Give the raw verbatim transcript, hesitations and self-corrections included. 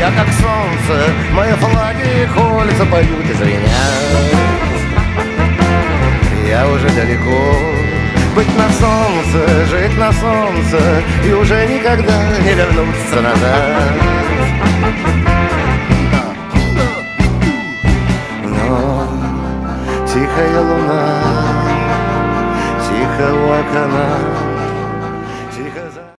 я как солнце, мои флаги и кольца поют и звенят. Я уже далеко, быть на солнце, жить на солнце, и уже никогда не вернуться назад. Но тихая луна, тихо у окна,